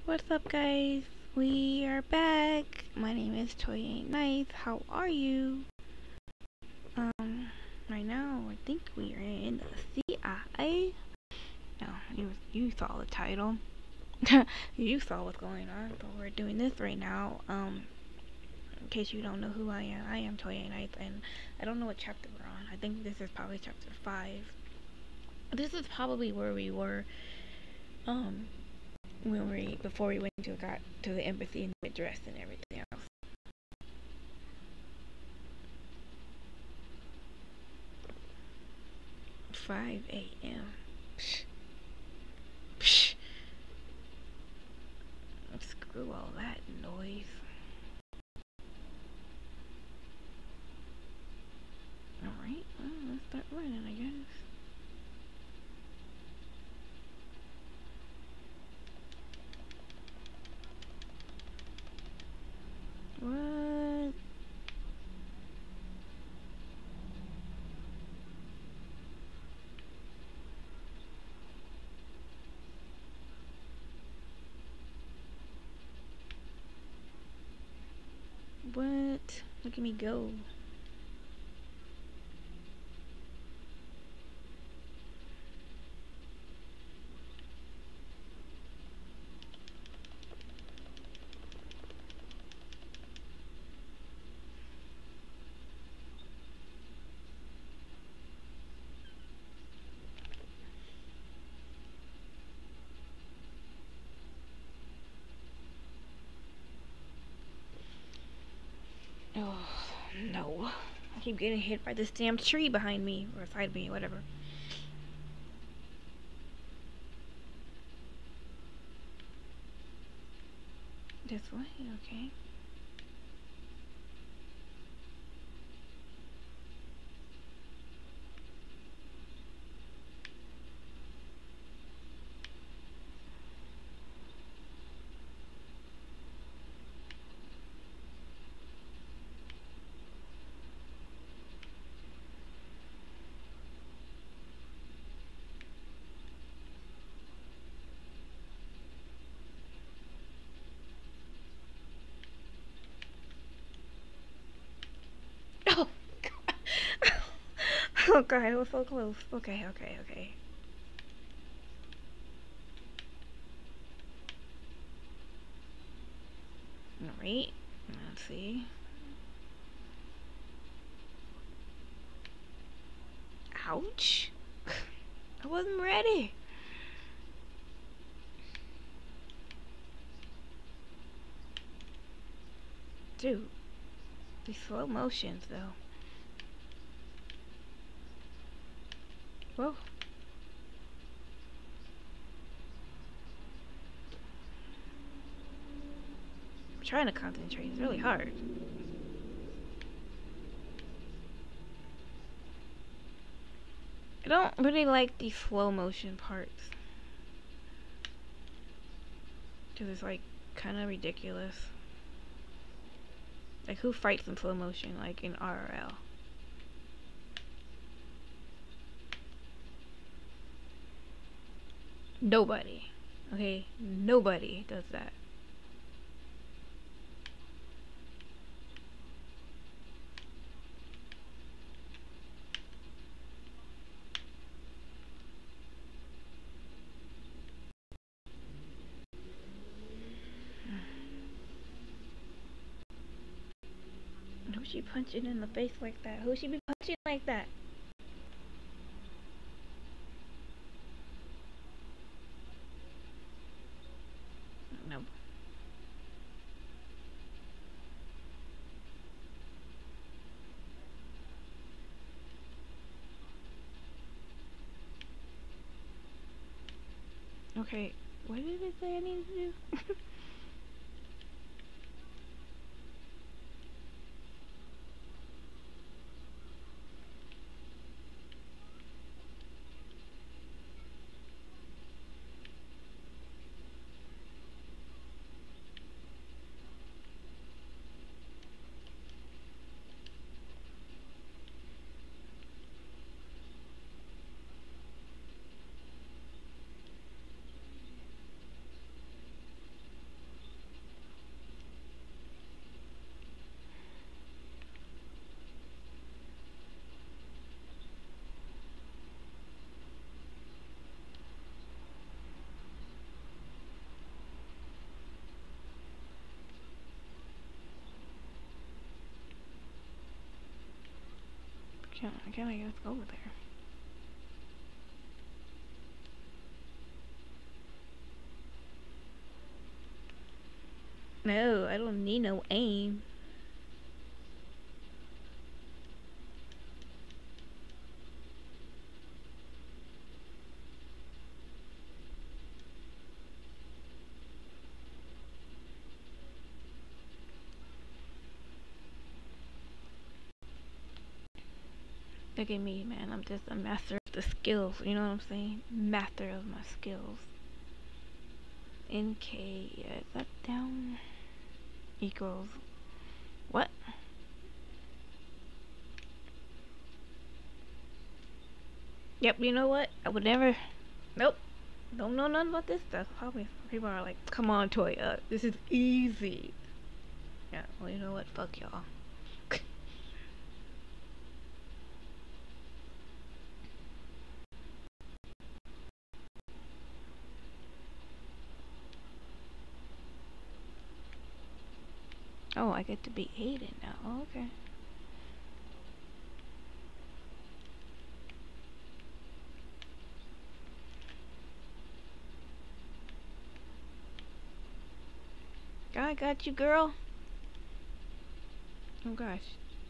What's up, guys? We are back. My name is Toya Aint Nice. How are you? Right now, I think we are in the CIA. No, you saw the title. You saw what's going on, but we're doing this right now. In case you don't know who I am Toya Aint Nice, and I don't know what chapter we're on. I think this is probably chapter 5. This is probably where we were, before we got to the embassy and the dress and everything else. Five a.m. Psh. Psh. Screw all that noise. Alright, well, let's start running, I guess. What? What? Look at me go. Oh, no. I keep getting hit by this damn tree behind me, or beside me, whatever. This way? Okay. Oh, God. Oh, God, it was so close. Okay. Alright, let's see. Ouch. I wasn't ready. Dude, these slow motions, though. Whoa. I'm trying to concentrate. It's really hard. I don't really like these slow motion parts. Because it's like kind of ridiculous. Like, who fights in slow motion, like in RRL? Nobody. Okay? Nobody does that. Who's she punching in the face like that? Who she be punching like that? No. Okay, what did it say I need to do? Can't I just go over there? No, I don't need no aim. Look at me, man. I'm just a master of the skills. You know what I'm saying? Master of my skills. NK, is that down? Equals what? Yep, you know what? I would never. Nope. Don't know nothing about this stuff. Probably people are like, come on, Toya. This is easy. Yeah, well, you know what? Fuck y'all. Oh, I get to be Aiden now. Oh, okay. I got you, girl. Oh gosh.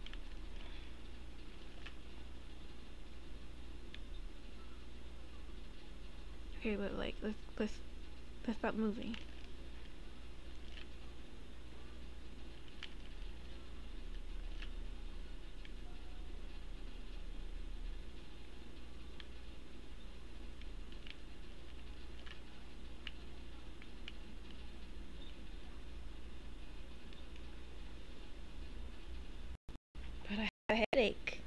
Okay, but like, let's stop moving. But I have a headache.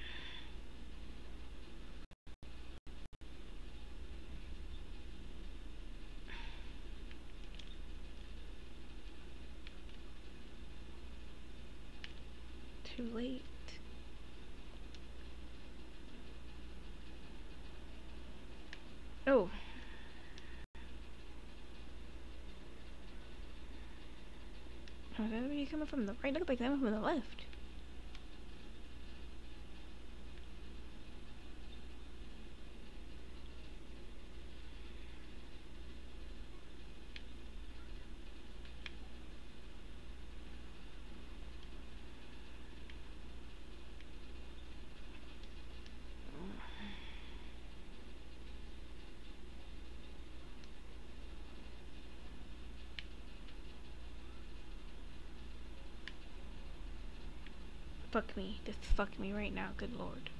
Too late. Oh. Oh, is everybody coming from the right? Look like they're coming from the left. Fuck me. Just fuck me right now. Good lord.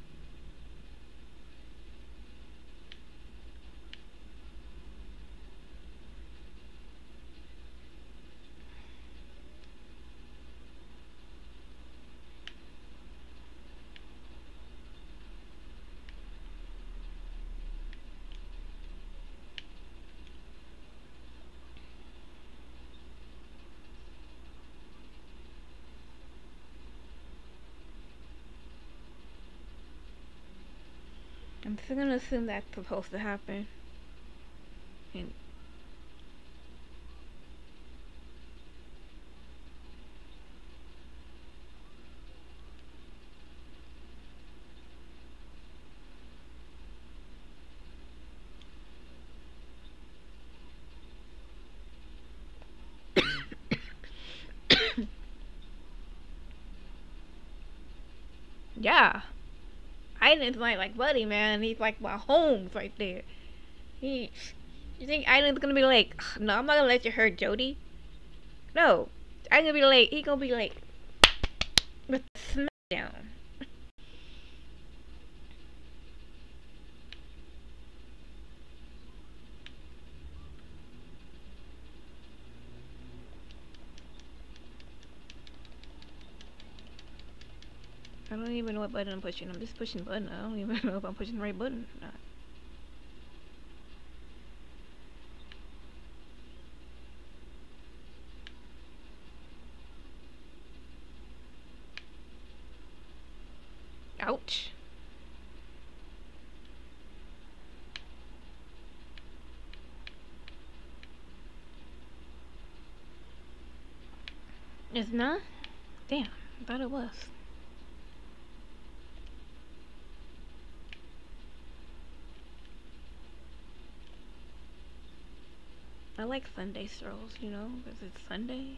I'm still gonna assume that's supposed to happen. And yeah. Aiden's my like buddy, man. He's like my homes right there. He, you think Aiden's gonna be like, no, I'm not gonna let you hurt Jody. No, I'm gonna be like, he gonna be like, with the smackdown. I don't even know what button I'm pushing. I'm just pushing button. I don't even know if I'm pushing the right button or not. Ouch. It's not? Damn, I thought it was. I like Sunday strolls, you know, because it's Sunday.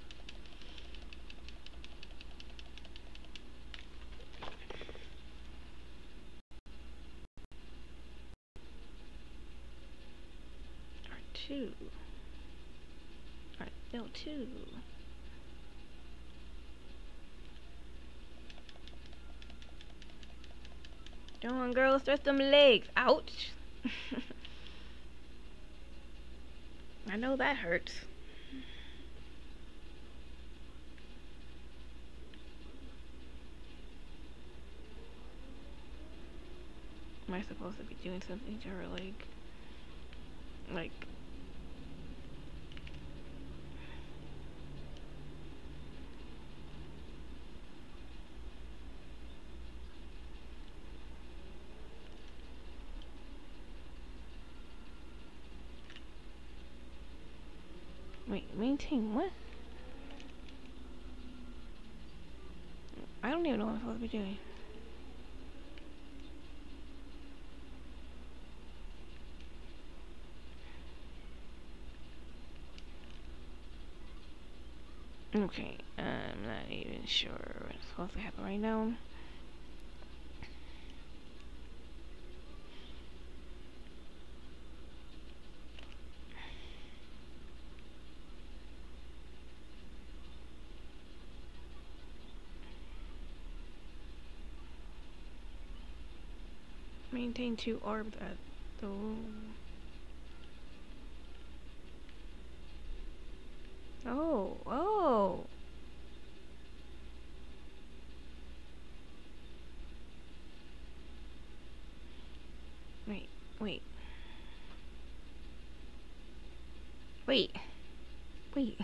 Or two. Or no, two. Come on, girl, stretch them legs. Ouch. I know that hurts. Am I supposed to be doing something to her leg? Like... Wait, maintain what? I don't even know what I'm supposed to be doing. Okay, I'm not even sure what's supposed to happen right now. Maintain 2 orbs at the... Oh, oh! Wait, wait. Wait. Wait.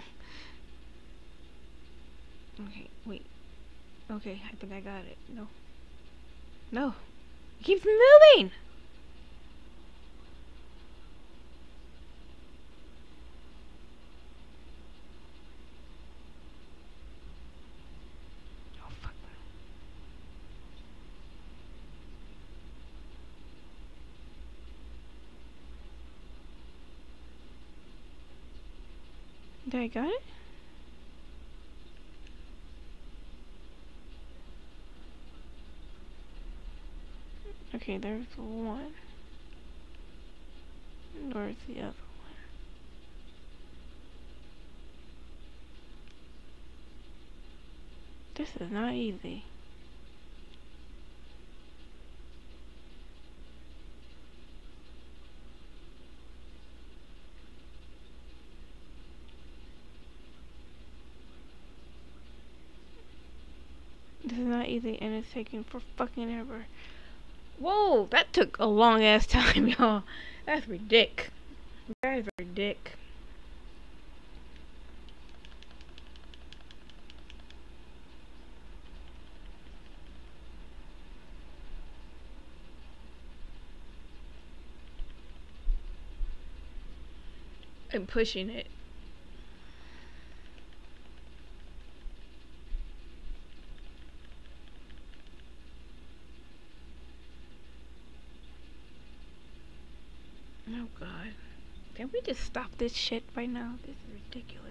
Okay, wait. Okay, I think I got it. No. No. It keeps moving! Oh, fuck. Did I got it? Okay, there's one. Where's the other one? This is not easy. This is not easy and it's taking for fucking ever. Whoa, that took a long ass time, y'all. That's ridic. That is ridic. I'm pushing it. Oh god. Can we just stop this shit right now? This is ridiculous.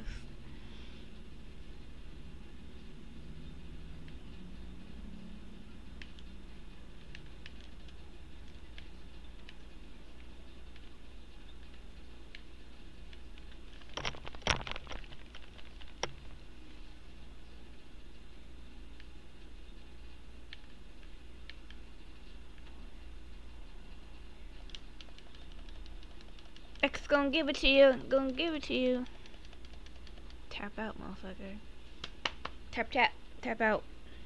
X gonna give it to you. Gonna give it to you. Tap out, motherfucker. Tap, tap. Tap out.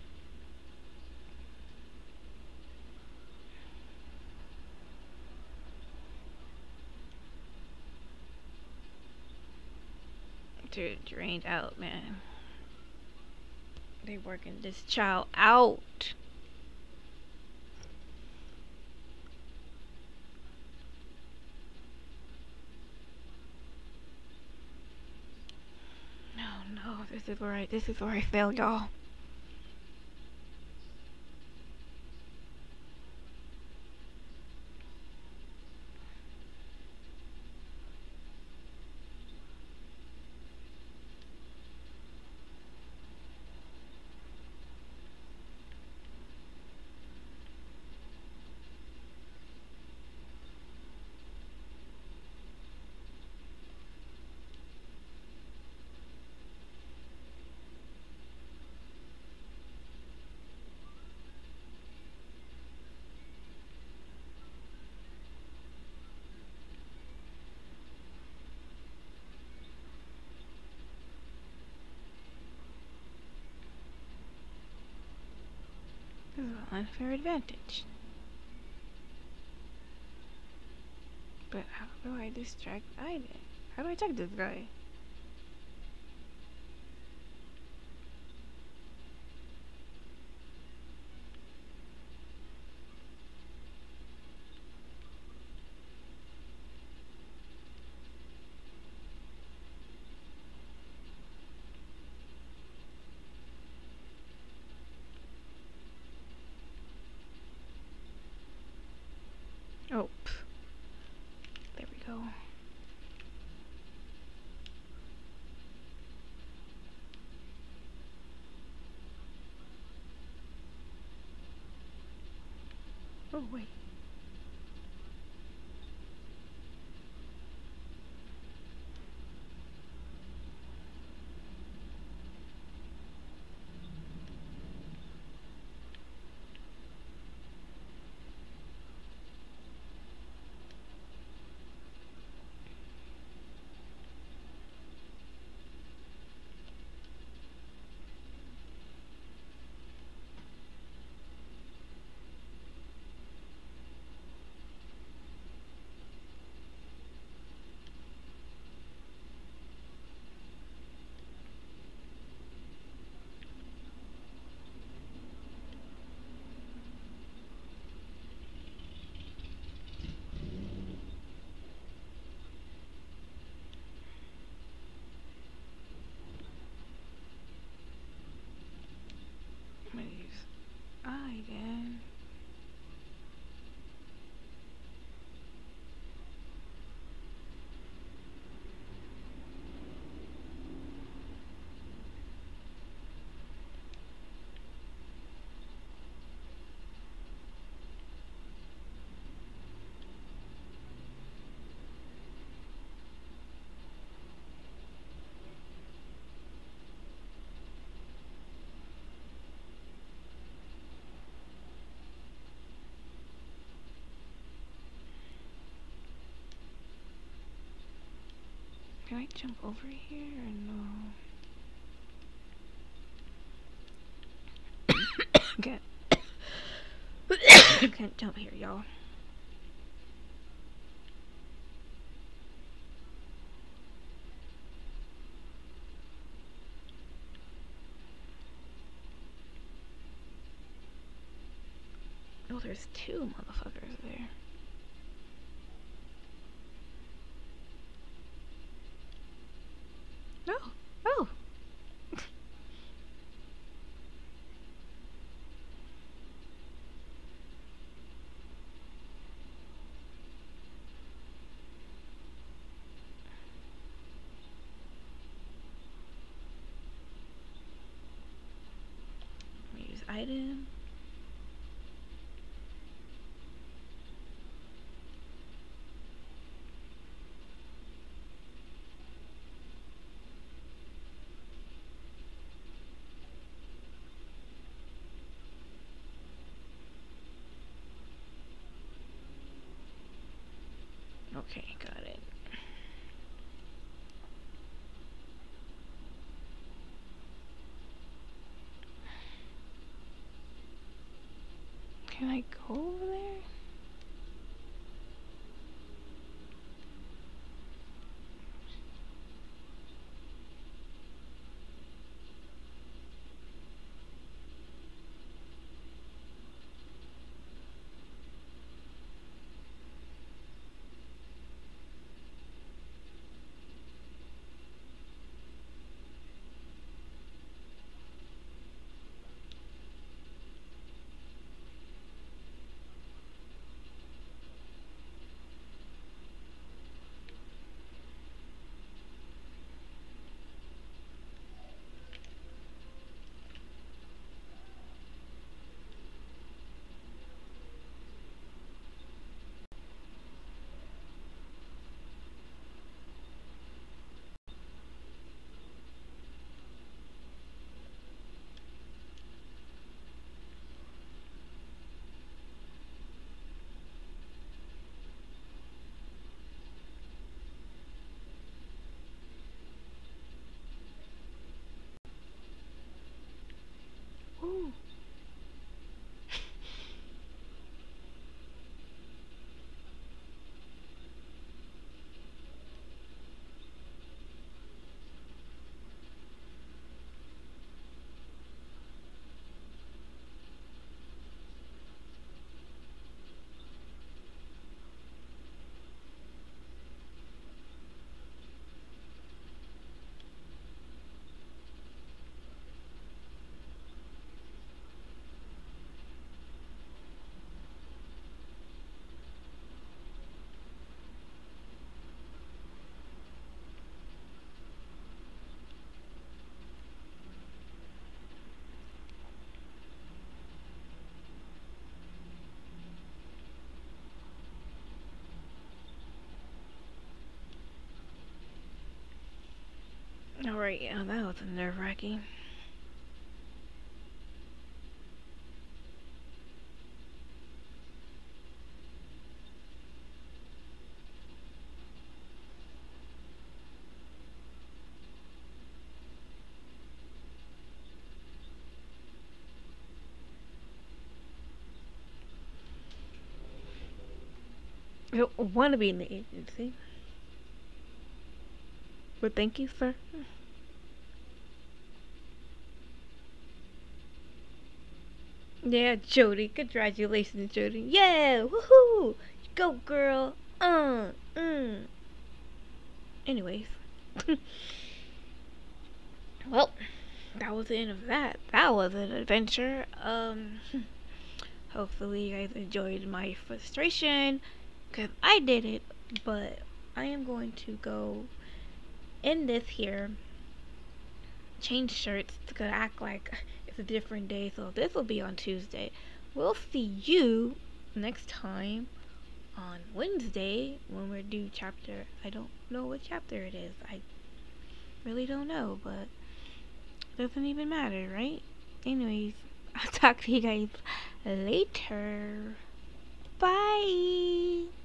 Dude, drained out, man. They working this child out. No, this is where I failed, y'all. unfair advantage. But how do I distract Aiden? How do I attack this guy? Oh, there we go. Oh, wait. I'm gonna use Aiden. Can I jump over here or no? Can't. Can't jump here, y'all. Oh, there's two motherfuckers there. No. Oh. I'm gonna use item. Okay, got it. Can I go over there? Alright, yeah, that was nerve-wracking. I want to be in the agency. But thank you, sir. Yeah, Jody. Congratulations, Jody. Yeah, woohoo! Go, girl. Anyways. Well, that was the end of that. That was an adventure. Hopefully you guys enjoyed my frustration, because I did it, but I am going to go end this here, change shirts to act like it's a different day, so this will be on Tuesday. We'll see you next time on Wednesday when we're due chapter. I don't know what chapter it is. I really don't know, but it doesn't even matter, right? Anyways, I'll talk to you guys later. Bye.